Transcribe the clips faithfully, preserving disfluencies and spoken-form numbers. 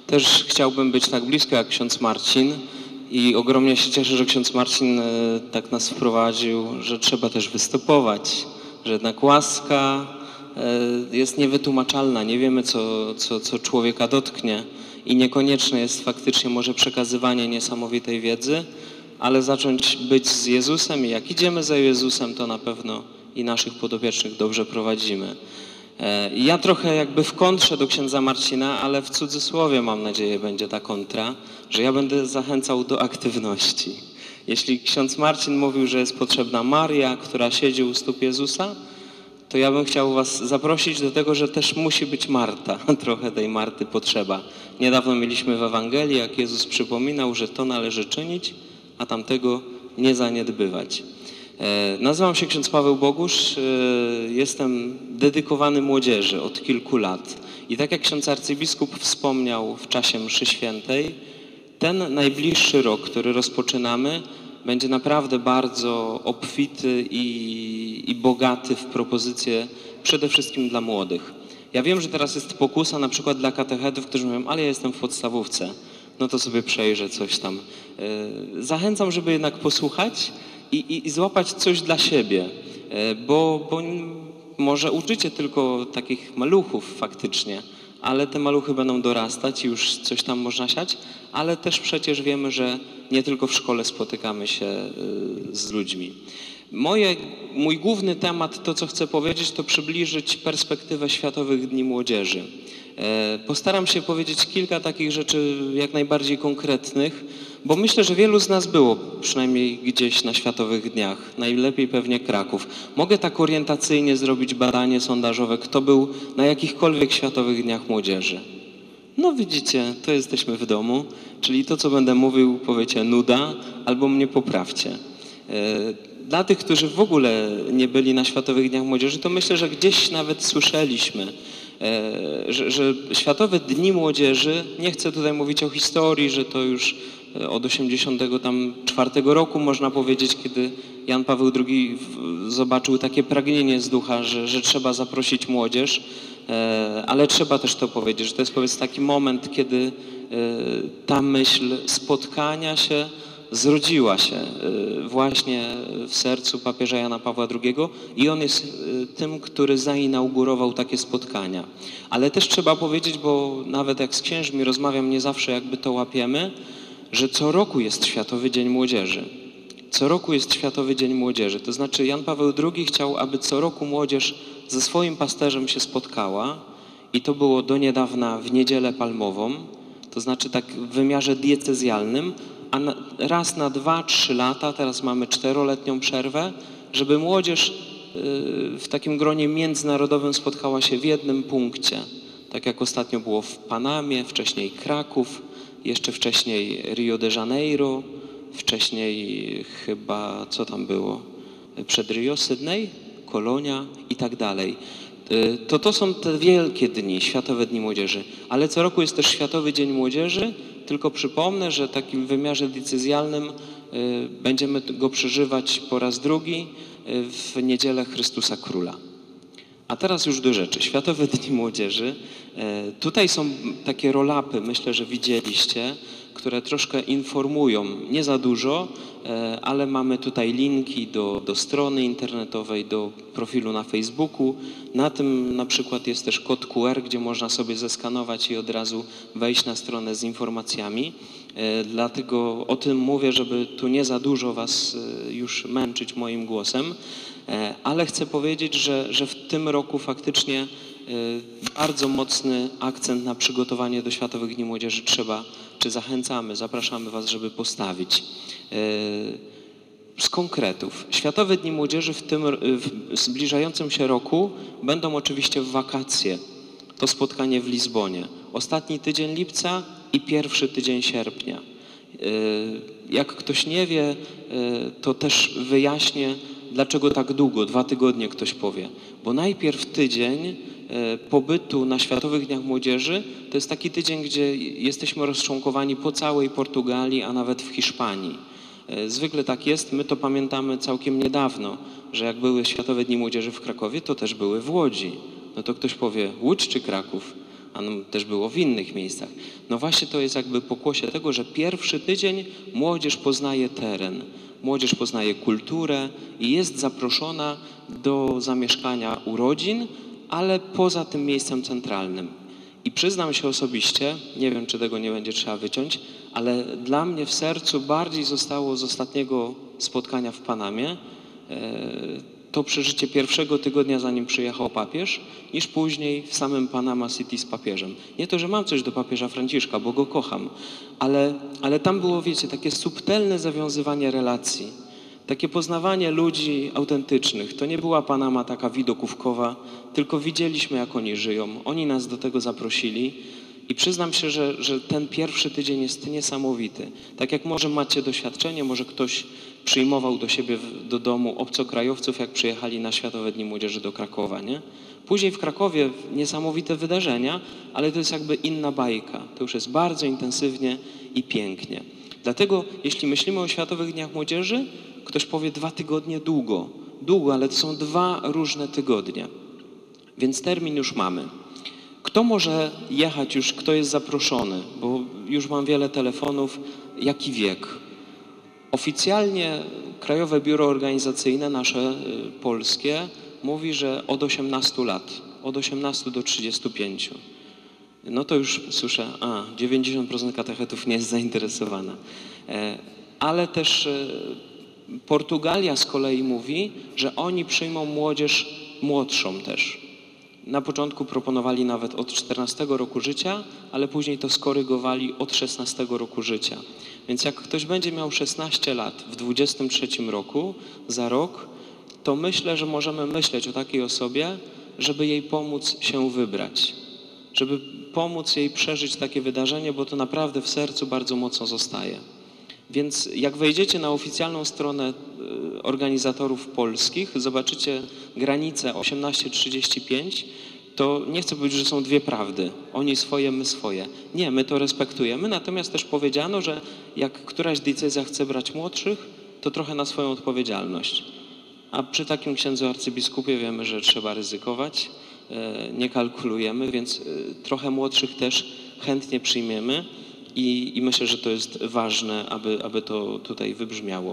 Też chciałbym być tak blisko jak ksiądz Marcin i ogromnie się cieszę, że ksiądz Marcin tak nas wprowadził, że trzeba też występować, że jednak łaska jest niewytłumaczalna, nie wiemy co, co, co człowieka dotknie i niekonieczne jest faktycznie może przekazywanie niesamowitej wiedzy, ale zacząć być z Jezusem i jak idziemy za Jezusem, to na pewno i naszych podopiecznych dobrze prowadzimy. Ja trochę jakby w kontrze do księdza Marcina, ale w cudzysłowie mam nadzieję będzie ta kontra, że ja będę zachęcał do aktywności. Jeśli ksiądz Marcin mówił, że jest potrzebna Maria, która siedzi u stóp Jezusa, to ja bym chciał was zaprosić do tego, że też musi być Marta. Trochę tej Marty potrzeba. Niedawno mieliśmy w Ewangelii, jak Jezus przypominał, że to należy czynić, a tamtego nie zaniedbywać. Nazywam się ksiądz Paweł Bogusz, jestem dedykowany młodzieży od kilku lat. I tak jak ksiądz arcybiskup wspomniał w czasie mszy świętej, ten najbliższy rok, który rozpoczynamy, będzie naprawdę bardzo obfity i, i bogaty w propozycje przede wszystkim dla młodych. Ja wiem, że teraz jest pokusa na przykład dla katechetów, którzy mówią, ale ja jestem w podstawówce, no to sobie przejrzę coś tam. Zachęcam, żeby jednak posłuchać i, i, i złapać coś dla siebie, bo, bo może uczycie tylko takich maluchów faktycznie, ale te maluchy będą dorastać i już coś tam można siać, ale też przecież wiemy, że nie tylko w szkole spotykamy się z ludźmi. Moje, mój główny temat, to co chcę powiedzieć, to przybliżyć perspektywę Światowych Dni Młodzieży. Postaram się powiedzieć kilka takich rzeczy jak najbardziej konkretnych, bo myślę, że wielu z nas było przynajmniej gdzieś na Światowych Dniach, najlepiej pewnie Kraków. Mogę tak orientacyjnie zrobić badanie sondażowe, kto był na jakichkolwiek Światowych Dniach Młodzieży. No widzicie, to jesteśmy w domu, czyli to, co będę mówił, powiecie nuda, albo mnie poprawcie. Dla tych, którzy w ogóle nie byli na Światowych Dniach Młodzieży, to myślę, że gdzieś nawet słyszeliśmy, że, że Światowe Dni Młodzieży, nie chcę tutaj mówić o historii, że to już od osiemdziesiątego czwartego roku można powiedzieć, kiedy Jan Paweł drugi zobaczył takie pragnienie z ducha, że, że trzeba zaprosić młodzież, ale trzeba też to powiedzieć, że to jest powiedz taki moment, kiedy ta myśl spotkania się zrodziła się właśnie w sercu papieża Jana Pawła drugiego i on jest tym, który zainaugurował takie spotkania. Ale też trzeba powiedzieć, bo nawet jak z księżmi rozmawiam, nie zawsze jakby to łapiemy, że co roku jest Światowy Dzień Młodzieży. Co roku jest Światowy Dzień Młodzieży. To znaczy Jan Paweł drugi chciał, aby co roku młodzież ze swoim pasterzem się spotkała i to było do niedawna w Niedzielę Palmową, to znaczy tak w wymiarze diecezjalnym, a na, raz na dwa, trzy lata, teraz mamy czteroletnią przerwę, żeby młodzież y, w takim gronie międzynarodowym spotkała się w jednym punkcie. Tak jak ostatnio było w Panamie, wcześniej Kraków, jeszcze wcześniej Rio de Janeiro, wcześniej chyba, co tam było, przed Rio, Sydney, Kolonia i tak dalej. To to są te wielkie dni, Światowe Dni Młodzieży. Ale co roku jest też Światowy Dzień Młodzieży, tylko przypomnę, że w takim wymiarze decyzjalnym y, będziemy go przeżywać po raz drugi y, w Niedzielę Chrystusa Króla. A teraz już do rzeczy. Światowe Dni Młodzieży. Y, tutaj są takie roll-upy, myślę, że widzieliście, które troszkę informują, nie za dużo, ale mamy tutaj linki do, do strony internetowej, do profilu na Facebooku. Na tym na przykład jest też kod Q R, gdzie można sobie zeskanować i od razu wejść na stronę z informacjami. Dlatego o tym mówię, żeby tu nie za dużo was już męczyć moim głosem, ale chcę powiedzieć, że, że w tym roku faktycznie bardzo mocny akcent na przygotowanie do Światowych Dni Młodzieży trzeba, czy zachęcamy, zapraszamy was, żeby postawić. Z konkretów. Światowe Dni Młodzieży w tym w zbliżającym się roku będą oczywiście w wakacje. To spotkanie w Lizbonie. Ostatni tydzień lipca i pierwszy tydzień sierpnia. Jak ktoś nie wie, to też wyjaśnię, dlaczego tak długo, dwa tygodnie ktoś powie. Bo najpierw tydzień pobytu na Światowych Dniach Młodzieży to jest taki tydzień, gdzie jesteśmy rozczłonkowani po całej Portugalii, a nawet w Hiszpanii. Zwykle tak jest, my to pamiętamy całkiem niedawno, że jak były Światowe Dni Młodzieży w Krakowie, to też były w Łodzi. No to ktoś powie, Łódź czy Kraków? a no, też było w innych miejscach. No właśnie to jest jakby pokłosie tego, że pierwszy tydzień młodzież poznaje teren, młodzież poznaje kulturę i jest zaproszona do zamieszkania u rodzin, ale poza tym miejscem centralnym. I przyznam się osobiście, nie wiem, czy tego nie będzie trzeba wyciąć, ale dla mnie w sercu bardziej zostało z ostatniego spotkania w Panamie to przeżycie pierwszego tygodnia, zanim przyjechał papież, niż później w samym Panama City z papieżem. Nie to, że mam coś do papieża Franciszka, bo go kocham, ale, ale tam było, wiecie, takie subtelne zawiązywanie relacji, takie poznawanie ludzi autentycznych. To nie była Panama taka widokówkowa, tylko widzieliśmy, jak oni żyją. Oni nas do tego zaprosili i przyznam się, że, że ten pierwszy tydzień jest niesamowity. Tak jak może macie doświadczenie, może ktoś przyjmował do siebie do domu obcokrajowców, jak przyjechali na Światowe Dni Młodzieży do Krakowa, nie? Później w Krakowie niesamowite wydarzenia, ale to jest jakby inna bajka. To już jest bardzo intensywnie i pięknie. Dlatego jeśli myślimy o Światowych Dniach Młodzieży, ktoś powie dwa tygodnie długo. Długo, ale to są dwa różne tygodnie. Więc termin już mamy. Kto może jechać już, kto jest zaproszony? Bo już mam wiele telefonów. Jaki wiek? Oficjalnie Krajowe Biuro Organizacyjne, nasze y, polskie, mówi, że od osiemnastu lat, od osiemnastu do trzydziestu pięciu. No to już słyszę, a dziewięćdziesiąt procent katechetów nie jest zainteresowana. E, ale też e, Portugalia z kolei mówi, że oni przyjmą młodzież młodszą też. Na początku proponowali nawet od czternastego roku życia, ale później to skorygowali od szesnastego roku życia. Więc jak ktoś będzie miał szesnaście lat w dwudziestym trzecim roku, za rok, to myślę, że możemy myśleć o takiej osobie, żeby jej pomóc się wybrać. Żeby pomóc jej przeżyć takie wydarzenie, bo to naprawdę w sercu bardzo mocno zostaje. Więc jak wejdziecie na oficjalną stronę organizatorów polskich, zobaczycie granicę osiemnaście trzydzieści pięć, to nie chcę powiedzieć, że są dwie prawdy. Oni swoje, my swoje. Nie, my to respektujemy, natomiast też powiedziano, że jak któraś diecezja chce brać młodszych, to trochę na swoją odpowiedzialność. A przy takim księdzu arcybiskupie wiemy, że trzeba ryzykować, nie kalkulujemy, więc trochę młodszych też chętnie przyjmiemy i, i myślę, że to jest ważne, aby, aby to tutaj wybrzmiało.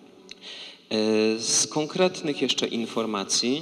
Z konkretnych jeszcze informacji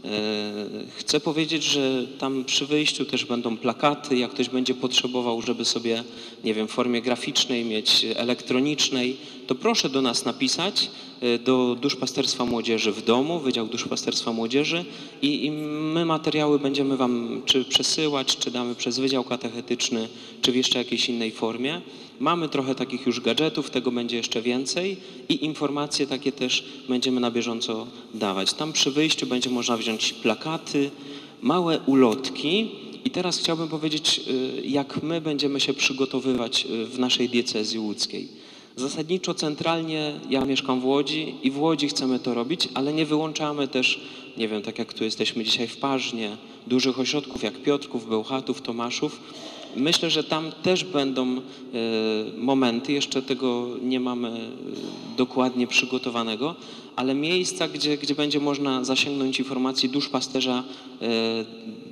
chcę powiedzieć, że tam przy wyjściu też będą plakaty, jak ktoś będzie potrzebował, żeby sobie, nie wiem, w formie graficznej mieć, elektronicznej, to proszę do nas napisać, do Duszpasterstwa Młodzieży w domu, Wydział Duszpasterstwa Młodzieży i, i my materiały będziemy wam czy przesyłać, czy damy przez Wydział Katechetyczny, czy w jeszcze jakiejś innej formie. Mamy trochę takich już gadżetów, tego będzie jeszcze więcej i informacje takie też będziemy na bieżąco dawać. Tam przy wyjściu będzie można wziąć plakaty, małe ulotki i teraz chciałbym powiedzieć, jak my będziemy się przygotowywać w naszej diecezji łódzkiej. Zasadniczo centralnie ja mieszkam w Łodzi i w Łodzi chcemy to robić, ale nie wyłączamy też, nie wiem, tak jak tu jesteśmy dzisiaj w Parznie, dużych ośrodków jak Piotrków, Bełchatów, Tomaszów. Myślę, że tam też będą e, momenty, jeszcze tego nie mamy e, dokładnie przygotowanego, ale miejsca, gdzie, gdzie będzie można zasięgnąć informacji duszpasterza e,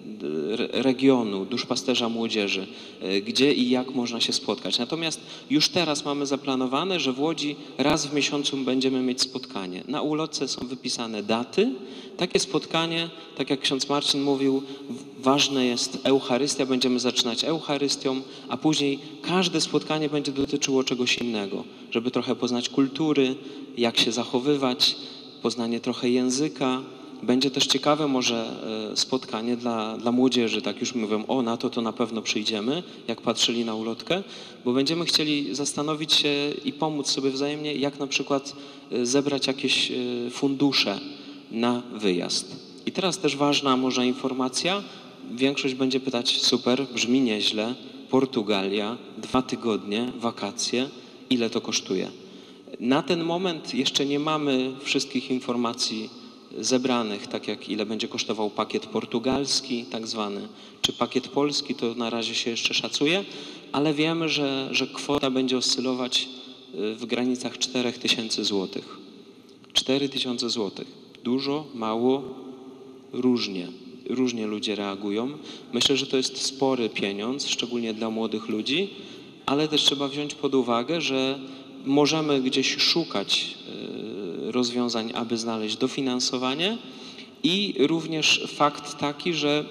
regionu, duszpasterza młodzieży, gdzie i jak można się spotkać. Natomiast już teraz mamy zaplanowane, że w Łodzi raz w miesiącu będziemy mieć spotkanie. Na ulotce są wypisane daty. Takie spotkanie, tak jak ksiądz Marcin mówił, ważne jest Eucharystia, będziemy zaczynać Eucharystią, a później każde spotkanie będzie dotyczyło czegoś innego, żeby trochę poznać kultury, jak się zachowywać, poznanie trochę języka. Będzie też ciekawe może spotkanie dla, dla młodzieży, tak już mówią, o na to to na pewno przyjdziemy, jak patrzyli na ulotkę, bo będziemy chcieli zastanowić się i pomóc sobie wzajemnie, jak na przykład zebrać jakieś fundusze na wyjazd. I teraz też ważna może informacja, większość będzie pytać, super, brzmi nieźle, Portugalia, dwa tygodnie, wakacje, ile to kosztuje? Na ten moment jeszcze nie mamy wszystkich informacji zebranych, tak jak ile będzie kosztował pakiet portugalski, tak zwany, czy pakiet polski, to na razie się jeszcze szacuje, ale wiemy, że, że kwota będzie oscylować w granicach czterech tysięcy złotych. cztery tysiące złotych. Dużo, mało, różnie. różnie ludzie reagują. Myślę, że to jest spory pieniądz, szczególnie dla młodych ludzi, ale też trzeba wziąć pod uwagę, że możemy gdzieś szukać rozwiązań, aby znaleźć dofinansowanie i również fakt taki, że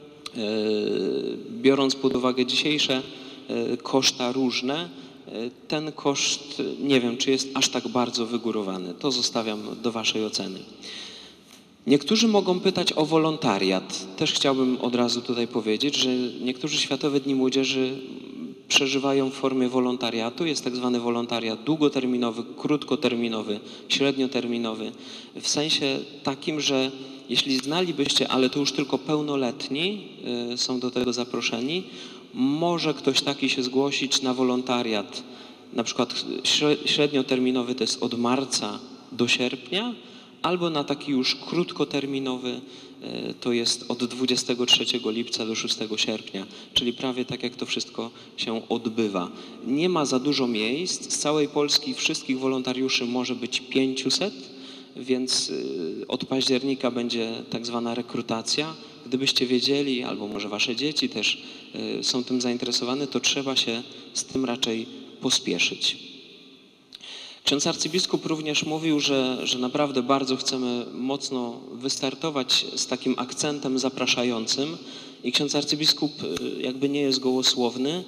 biorąc pod uwagę dzisiejsze koszta różne, ten koszt nie wiem, czy jest aż tak bardzo wygórowany. To zostawiam do waszej oceny. Niektórzy mogą pytać o wolontariat. Też chciałbym od razu tutaj powiedzieć, że niektórzy Światowe Dni Młodzieży przeżywają w formie wolontariatu. Jest tak zwany wolontariat długoterminowy, krótkoterminowy, średnioterminowy. W sensie takim, że jeśli znalibyście, ale to już tylko pełnoletni są do tego zaproszeni, może ktoś taki się zgłosić na wolontariat. Na przykład średnioterminowy to jest od marca do sierpnia, albo na taki już krótkoterminowy to jest od dwudziestego trzeciego lipca do szóstego sierpnia, czyli prawie tak jak to wszystko się odbywa. Nie ma za dużo miejsc, z całej Polski wszystkich wolontariuszy może być pięćset, więc od października będzie tak zwana rekrutacja. Gdybyście wiedzieli, albo może wasze dzieci też są tym zainteresowane, to trzeba się z tym raczej pospieszyć. Ksiądz arcybiskup również mówił, że, że naprawdę bardzo chcemy mocno wystartować z takim akcentem zapraszającym i ksiądz arcybiskup jakby nie jest gołosłowny,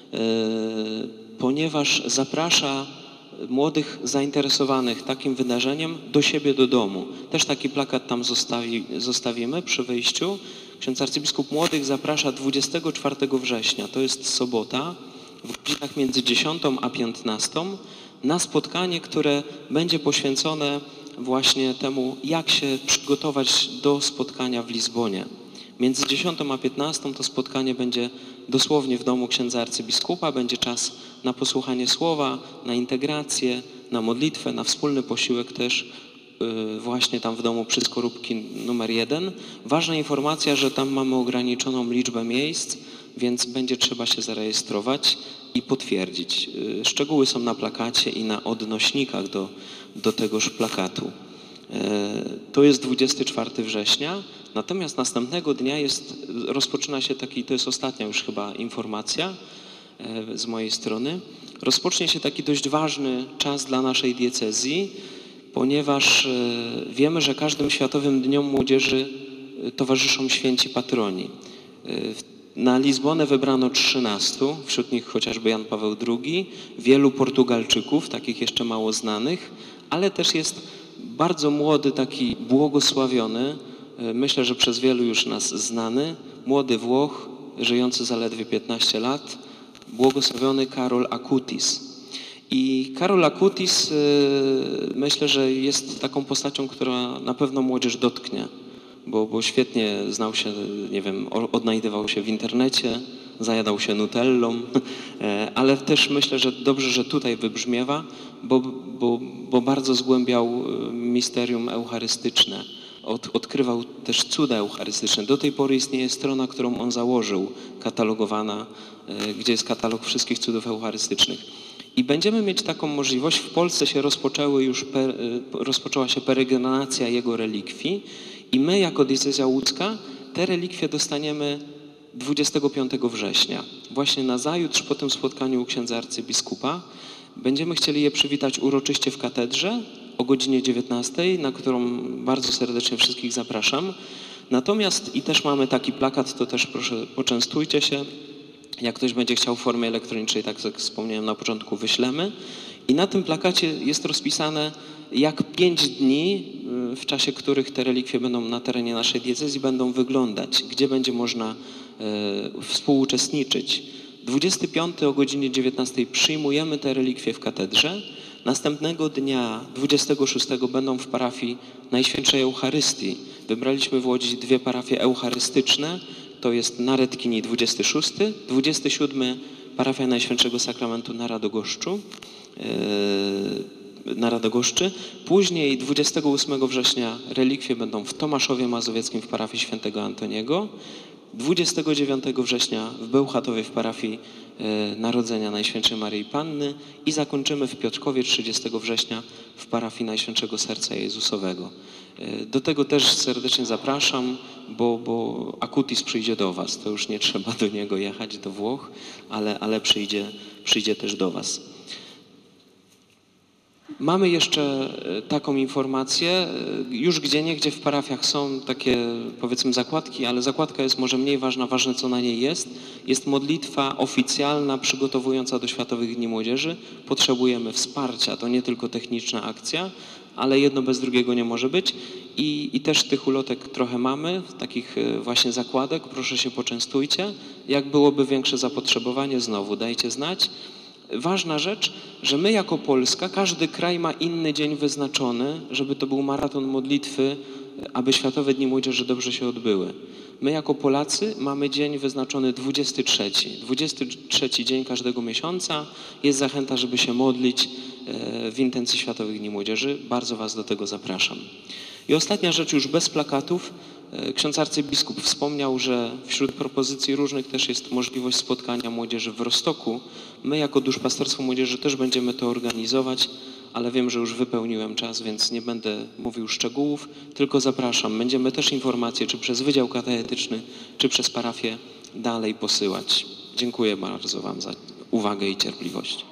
ponieważ zaprasza młodych zainteresowanych takim wydarzeniem do siebie do domu. Też taki plakat tam zostawi, zostawimy przy wyjściu. Ksiądz arcybiskup młodych zaprasza dwudziestego czwartego września, to jest sobota, w godzinach między dziesiątą a piętnastą, na spotkanie, które będzie poświęcone właśnie temu, jak się przygotować do spotkania w Lizbonie. Między dziesiątą a piętnastą to spotkanie będzie dosłownie w domu księdza arcybiskupa, będzie czas na posłuchanie słowa, na integrację, na modlitwę, na wspólny posiłek też yy, właśnie tam w domu przy skorupki numer jeden. Ważna informacja, że tam mamy ograniczoną liczbę miejsc, więc będzie trzeba się zarejestrować i potwierdzić. Yy, szczegóły są na plakacie i na odnośnikach do, do tegoż plakatu. Yy, to jest dwudziestego czwartego września. Natomiast następnego dnia jest, rozpoczyna się taki, to jest ostatnia już chyba informacja e, z mojej strony, rozpocznie się taki dość ważny czas dla naszej diecezji, ponieważ e, wiemy, że każdym Światowym Dniom Młodzieży towarzyszą święci patroni. E, na Lizbonę wybrano trzynastu, wśród nich chociażby Jan Paweł drugi, wielu Portugalczyków, takich jeszcze mało znanych, ale też jest bardzo młody, taki błogosławiony, myślę, że przez wielu już nas znany, młody Włoch, żyjący zaledwie piętnaście lat, błogosławiony Karol Acutis. I Karol Acutis myślę, że jest taką postacią, która na pewno młodzież dotknie, bo, bo świetnie znał się, nie wiem, odnajdywał się w internecie, zajadał się nutellą, ale też myślę, że dobrze, że tutaj wybrzmiewa, bo, bo, bo bardzo zgłębiał misterium eucharystyczne. Od, odkrywał też cuda eucharystyczne. Do tej pory istnieje strona, którą on założył, katalogowana, y, gdzie jest katalog wszystkich cudów eucharystycznych. I będziemy mieć taką możliwość. W Polsce się rozpoczęły już per, y, rozpoczęła się peregrinacja jego relikwii i my jako diecezja łódzka te relikwie dostaniemy dwudziestego piątego września. Właśnie nazajutrz po tym spotkaniu u księdza arcybiskupa będziemy chcieli je przywitać uroczyście w katedrze o godzinie dziewiętnastej, na którą bardzo serdecznie wszystkich zapraszam. Natomiast i też mamy taki plakat, to też proszę poczęstujcie się. Jak ktoś będzie chciał w formie elektronicznej, tak jak wspomniałem na początku, wyślemy. I na tym plakacie jest rozpisane, jak pięć dni, w czasie których te relikwie będą na terenie naszej diecezji, będą wyglądać, gdzie będzie można e, współuczestniczyć. dwudziestego piątego o godzinie dziewiętnastej przyjmujemy te relikwie w katedrze. Następnego dnia, dwudziestego szóstego, będą w parafii Najświętszej Eucharystii. Wybraliśmy w Łodzi dwie parafie eucharystyczne. To jest na Redkini dwudziestego szóstego, dwudziestego siódmego parafia Najświętszego Sakramentu na Radogoszczu. Yy, na Radogoszczy. Później dwudziestego ósmego września relikwie będą w Tomaszowie Mazowieckim w parafii Świętego Antoniego. dwudziestego dziewiątego września w Bełchatowie w parafii e, Narodzenia Najświętszej Maryi Panny i zakończymy w Piotrkowie trzydziestego września w parafii Najświętszego Serca Jezusowego. E, do tego też serdecznie zapraszam, bo, bo Akutis przyjdzie do was. To już nie trzeba do niego jechać, do Włoch, ale, ale przyjdzie, przyjdzie też do was. Mamy jeszcze taką informację, już gdzieniegdzie w parafiach są takie, powiedzmy, zakładki, ale zakładka jest może mniej ważna, ważne co na niej jest. Jest modlitwa oficjalna przygotowująca do Światowych Dni Młodzieży. Potrzebujemy wsparcia, to nie tylko techniczna akcja, ale jedno bez drugiego nie może być. I, i też tych ulotek trochę mamy, takich właśnie zakładek, proszę się poczęstujcie. Jak byłoby większe zapotrzebowanie, znowu dajcie znać. Ważna rzecz, że my jako Polska, każdy kraj ma inny dzień wyznaczony, żeby to był maraton modlitwy, aby Światowe Dni Młodzieży dobrze się odbyły. My jako Polacy mamy dzień wyznaczony dwudziesty trzeci. dwudziesty trzeci dzień każdego miesiąca jest zachęta, żeby się modlić w intencji Światowych Dni Młodzieży. Bardzo was do tego zapraszam. I ostatnia rzecz, już bez plakatów. Ksiądz arcybiskup wspomniał, że wśród propozycji różnych też jest możliwość spotkania młodzieży w Rostoku. My jako Duszpasterstwo Młodzieży też będziemy to organizować, ale wiem, że już wypełniłem czas, więc nie będę mówił szczegółów, tylko zapraszam. Będziemy też informacje, czy przez Wydział Katechetyczny, czy przez parafię dalej posyłać. Dziękuję bardzo wam za uwagę i cierpliwość.